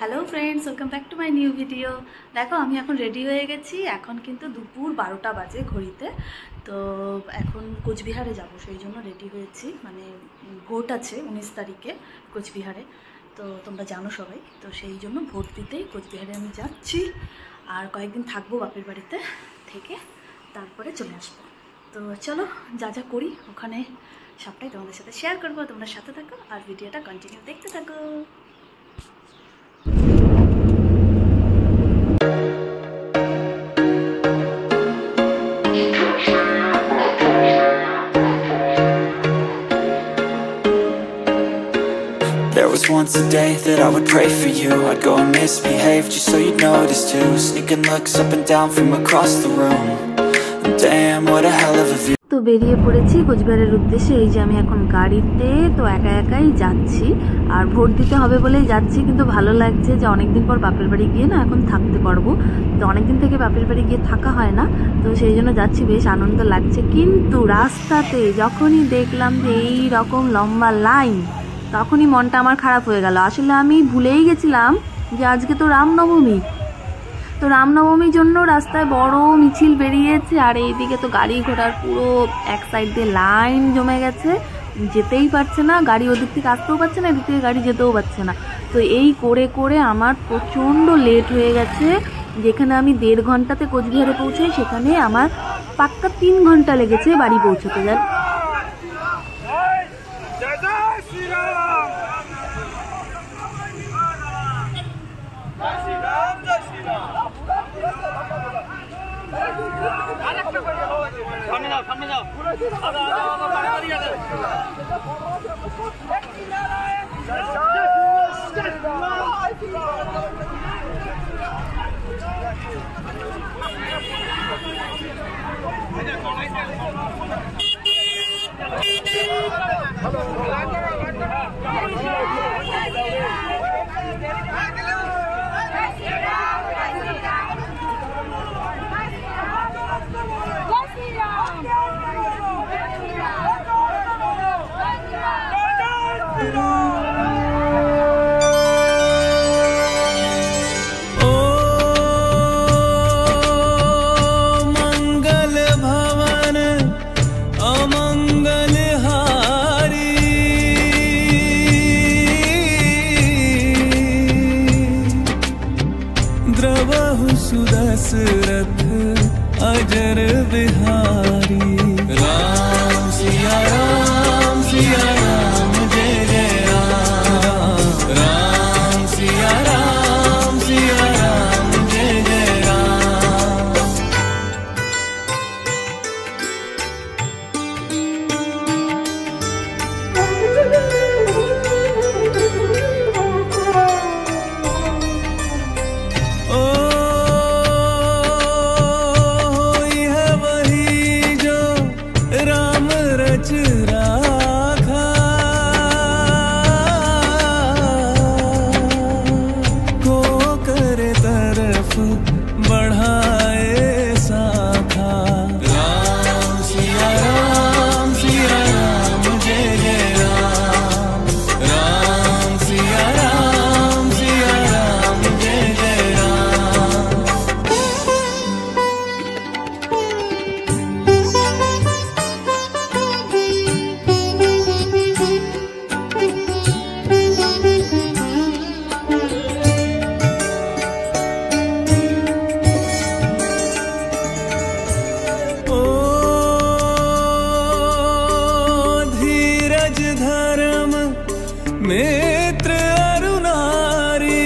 Hello friends welcome back to my new video. দেখো আমি এখন রেডি হয়ে গেছি, এখন কিন্তু দুপুর 12টা বাজে ঘড়িতে। তো এখন কোচবিহারে যাব, সেই জন্য রেডি হয়েছি। মানে ভোট আছে 19 তারিখে কোচবিহারে, তো তোমরা জানো সবাই। তো সেই জন্য ভোট দিতেই কোচবিহারে আমি যাচ্ছি, আর কয়েকদিন থাকবো বাপের বাড়িতে, থেকে তারপরে চলে আসবো। তো চলো যা যা করি ওখানে সবটাই তোমাদের সাথে শেয়ার করবো। তোমরা সাথে থাকো আর ভিডিওটা কন্টিনিউ দেখতে থাকো। There was once a day that I would pray for you. I'd go and misbehave just so you'd notice too. Sneaking looks up and down from across the room. Damn, what a hell of a view. তো বেরিয়ে পড়েছি কোচবিহারের উদ্দেশ্যে। এই যে আমি এখন গাড়িতে, তো একা একাই যাচ্ছি, আর ভোট দিতে হবে বলেই যাচ্ছি। কিন্তু ভালো লাগছে যে অনেকদিন পর বাপের বাড়ি গিয়ে না এখন থাকতে পারবো। তো অনেকদিন থেকে বাপের বাড়ি গিয়ে থাকা হয় না, তো সেই জন্য যাচ্ছি, বেশ আনন্দ লাগছে। কিন্তু রাস্তাতে যখনই দেখলাম যে এই রকম লম্বা লাইন, তখনই মনটা আমার খারাপ হয়ে গেল। আসলে আমি ভুলেই গেছিলাম যে আজকে তো রামনবমী। তো রামনবমীর জন্য রাস্তায় বড় মিছিল বেরিয়েছে, আর এইদিকে তো গাড়ি ঘোড়ার পুরো এক সাইড দিয়ে লাইন জমে গেছে, যেতেই পারছে না গাড়ি, ওদিক থেকে আসতেও পারছে না, এদিক থেকে গাড়ি যেতেও পারছে না। তো এই করে করে আমার প্রচণ্ড লেট হয়ে গেছে। যেখানে আমি 1.5 ঘন্টাতে কোচবিহারে পৌঁছাই, সেখানে আমার পাক্কা 3 ঘন্টা লেগেছে বাড়ি পৌঁছতে। যান सुदशरथ अजर बिहारी राम सिया राम जय जय राम राम सिया राम जय जय राम। नेत्र अरुणारी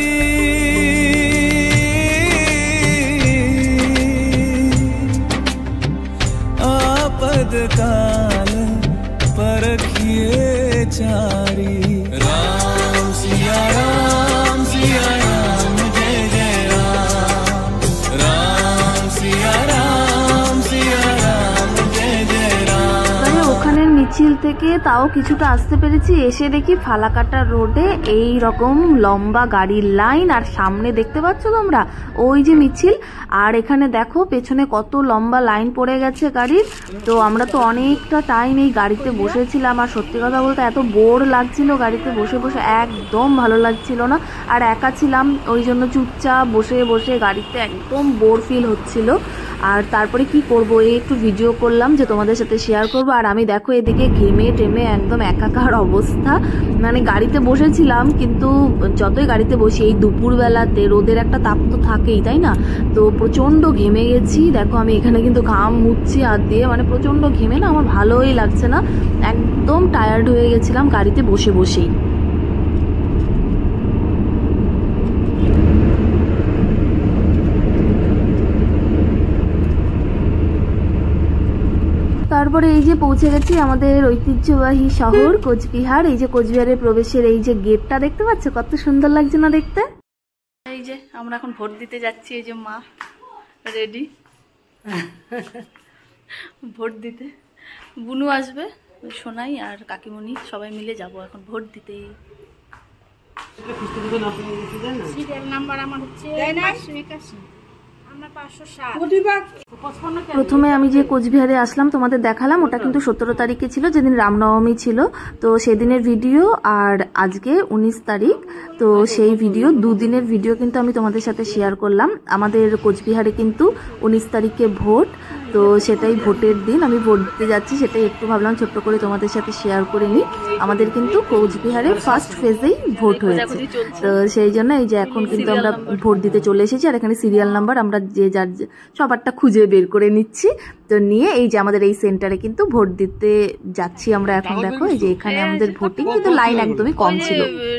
आपद काल परखिए चारी राम सिया राम जय जय राम राम सिया राम जय जय राम। ওখানের মিছিল মিছিল থেকে তাও কিছুটা আসতে পেরেছি, এসে দেখি ফালাকাটা রোডে এই রকম লম্বা গাড়ির লাইন, আর সামনে দেখতে পাচ্ছ তোমরা ওই যে মিছিল, আর এখানে দেখো পেছনে কত লম্বা লাইন পড়ে গেছে গাড়ির। তো আমরা তো অনেকটা টাইম এই গাড়িতে বসেছিলাম, আর সত্যি কথা বলতে এত বোর লাগছিল গাড়িতে বসে বসে, একদম ভালো লাগছিল না। আর একা ছিলাম ওই জন্য চুপচাপ বসে বসে গাড়িতে একদম বোর ফিল হচ্ছিল। আর তারপরে কি করব, এই একটু ভিডিও করলাম যে তোমাদের সাথে শেয়ার করব। আর আমি দেখো এদিকে ঘেমে টেমে একদম একাকার অবস্থা, মানে গাড়িতে বসেছিলাম কিন্তু যতই গাড়িতে বসি এই দুপুরবেলাতে রোদের একটা তাপ তো থাকেই, তাই না? তো প্রচণ্ড ঘেমে গেছি, দেখো আমি এখানে কিন্তু ঘাম মুছছি হাত দিয়ে, মানে প্রচণ্ড ঘেমে না আমার ভালোই লাগছে না, একদম টায়ার্ড হয়ে গেছিলাম গাড়িতে বসে বসেই। তারপরে এই যে পৌঁছে গেছি আমাদের ঐতিহ্যবাহী শহর কোচবিহার। এই যে কোচবিহারের প্রবেশের এই যে গেটটা দেখতে পাচ্ছ, কত সুন্দর লাগছে না দেখতে। এই যে আমরা এখন ভোট দিতে যাচ্ছি, এই যে মা রেডি ভোট দিতে, বুনু আসবে, সোনাই আর কাকিমণি সবাই মিলে যাব এখন ভোট দিতে। সিরিয়াল নাম্বার আমার হচ্ছে 581, আমরা 507। প্রথমে আমি যে কোচবিহারে আসলাম তোমাদের দেখালাম, ওটা কিন্তু 17 তারিখে ছিল, যেদিন রামনবমী ছিল। তো সেদিনের ভিডিও আর আজকে 19 তারিখ, তো সেই ভিডিও দুদিনের ভিডিও কিন্তু আমি তোমাদের সাথে শেয়ার করলাম। আমাদের কোচবিহারে কিন্তু 19 তারিখে ভোট, তো সেটাই ভোটের দিন আমি ভোট দিতে যাচ্ছি, সেটাই একটু ভাবলাম ছোট্ট করে তোমাদের সাথে শেয়ার করে নিই। আমাদের কিন্তু কোচবিহারে ফার্স্ট ফেজেই ভোট হয়েছে, তো সেই জন্য এই যে এখন কিন্তু আমরা ভোট দিতে চলে এসেছি। আর এখানে সিরিয়াল নাম্বার আমরা যে যার সবারটা খুঁজে বের করে নিচ্ছি, তো নিয়ে এই যে আমাদের এই সেন্টারে কিন্তু ভোট দিতে যাচ্ছি আমরা এখন। দেখো এই যে এখানে আমাদের ভোটিং, কিন্তু লাইন একদমই কম ছিল।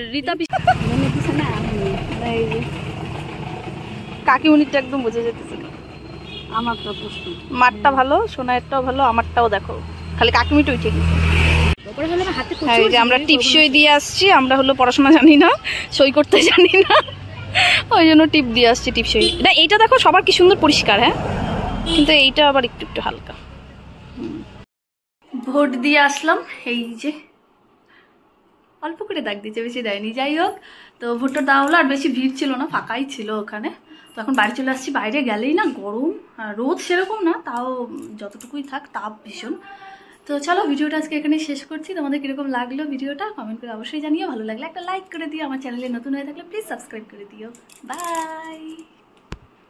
কাকিমণিরটা একদম বোঝা যেতেছে, আমারটা প্রশ্ন, মাঠটা ভালো, সোনারটাও ভালো, আমারটাও দেখো, খালি কাকিমিটা উঠে গেছে। এই যে আমরা টিপ সই দিয়ে আসছি, আমরা হলো পড়াশোনা জানি না, সই করতে জানি না, ওই জন্য টিপ দিয়ে আসছি, টিপ সই। না এইটা দেখো সবার কি সুন্দর পরিষ্কার, হ্যাঁ, কিন্তু এইটা আবার একটু একটু হালকা। ভোট দিয়ে আসলাম, এই যে অল্প করে দাগ দিচ্ছে, বেশি দেয়নি, যাই হোক। তো ভোটটা দেওয়া হলো, আর বেশি ভিড় ছিল না, ফাঁকাই ছিল ওখানে। তো এখন বাড়ি চলে আসছি, বাইরে গেলেই না গরম, রোদ সেরকম না, তাও যতটুকুই থাক তাপ ভীষণ। তো চলো ভিডিওটা আজকে এখানে শেষ করছি। তোমাদের কিরকম লাগলো ভিডিওটা কমেন্ট করে অবশ্যই জানিও, ভালো লাগলে একটা লাইক করে দিও, আমার চ্যানেলে নতুন হয়ে থাকলে প্লিজ সাবস্ক্রাইব করে দিও। বাই।